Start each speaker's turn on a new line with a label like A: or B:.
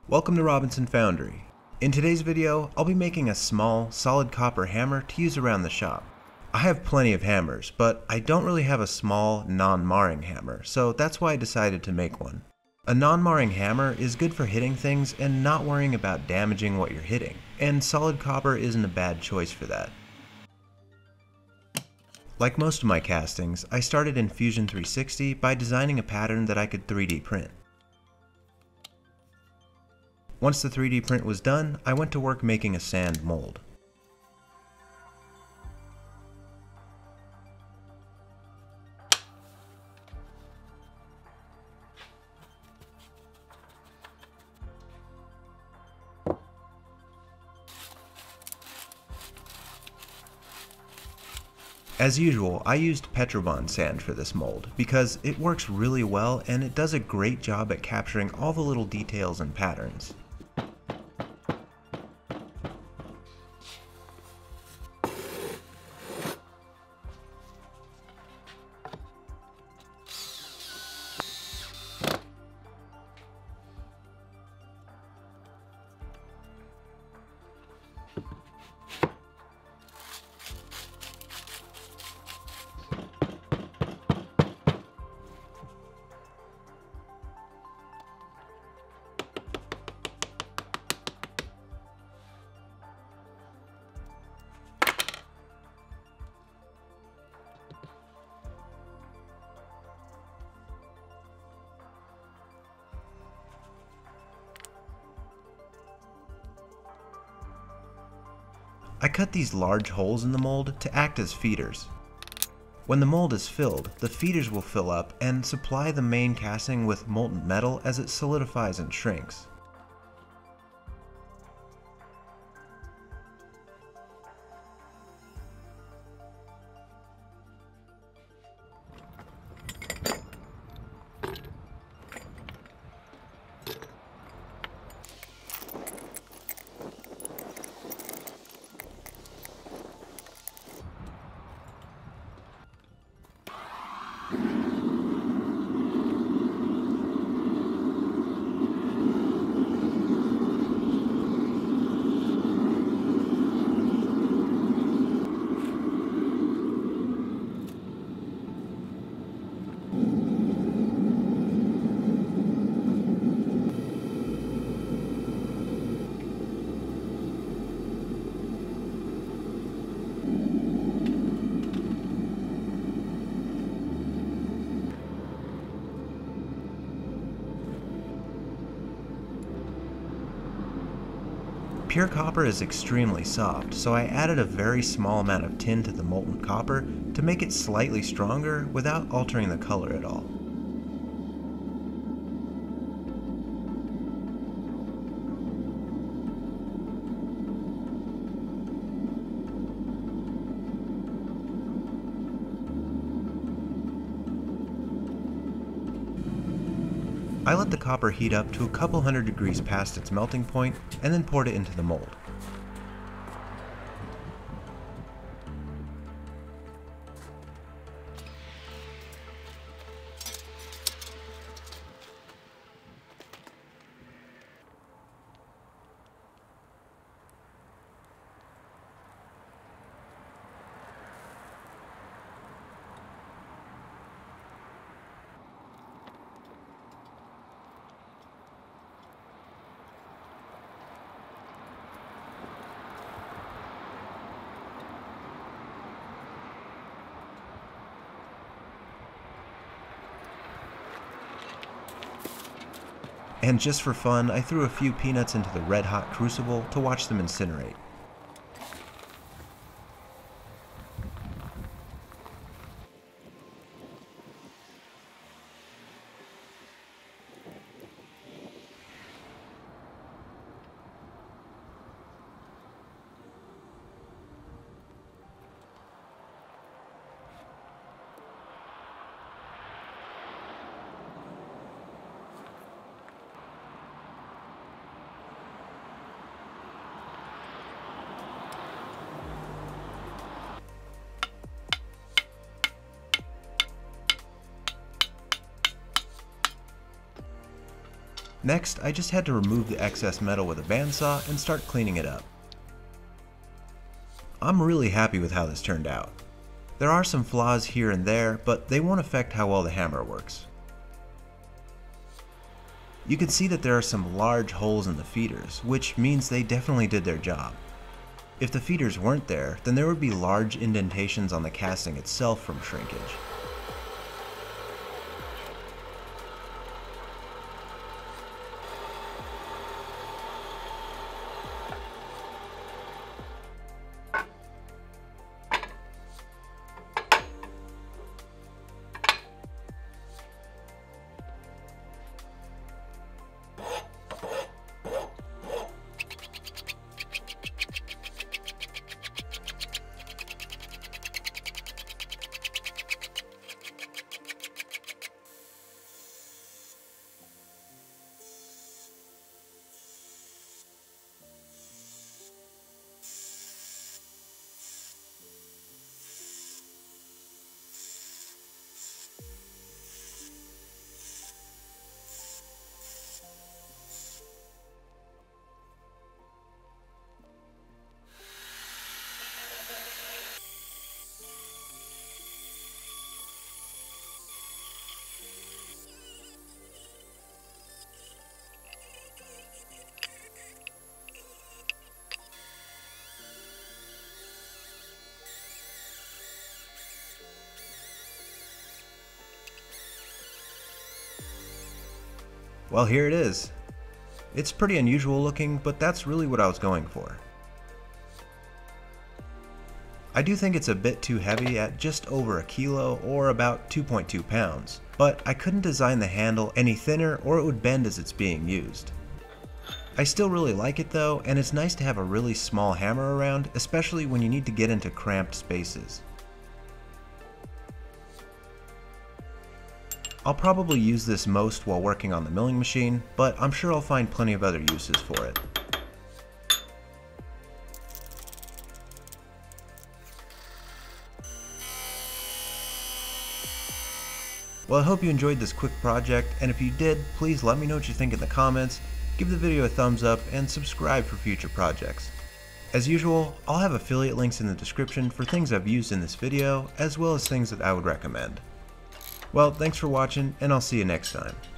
A: Welcome to Robinson Foundry. In today's video, I'll be making a small, solid copper hammer to use around the shop. I have plenty of hammers, but I don't really have a small, non-marring hammer, so that's why I decided to make one. A non-marring hammer is good for hitting things and not worrying about damaging what you're hitting, and solid copper isn't a bad choice for that. Like most of my castings, I started in Fusion 360 by designing a pattern that I could 3D print. Once the 3D print was done, I went to work making a sand mold. As usual, I used petrobond sand for this mold because it works really well and it does a great job at capturing all the little details and patterns. I cut these large holes in the mold to act as feeders. When the mold is filled, the feeders will fill up and supply the main casting with molten metal as it solidifies and shrinks. Pure copper is extremely soft, so I added a very small amount of tin to the molten copper to make it slightly stronger without altering the color at all. I let the copper heat up to a couple hundred degrees past its melting point and then poured it into the mold. And just for fun, I threw a few peanuts into the red-hot crucible to watch them incinerate. Next, I just had to remove the excess metal with a bandsaw and start cleaning it up. I'm really happy with how this turned out. There are some flaws here and there, but they won't affect how well the hammer works. You can see that there are some large holes in the feeders, which means they definitely did their job. If the feeders weren't there, then there would be large indentations on the casting itself from shrinkage. Well, here it is. It's pretty unusual looking, but that's really what I was going for. I do think it's a bit too heavy at just over a kilo or about 2.2 pounds, but I couldn't design the handle any thinner or it would bend as it's being used. I still really like it though, and it's nice to have a really small hammer around, especially when you need to get into cramped spaces. I'll probably use this most while working on the milling machine, but I'm sure I'll find plenty of other uses for it. Well, I hope you enjoyed this quick project, and if you did, please let me know what you think in the comments, give the video a thumbs up, and subscribe for future projects. As usual, I'll have affiliate links in the description for things I've used in this video, as well as things that I would recommend. Well, thanks for watching, and I'll see you next time.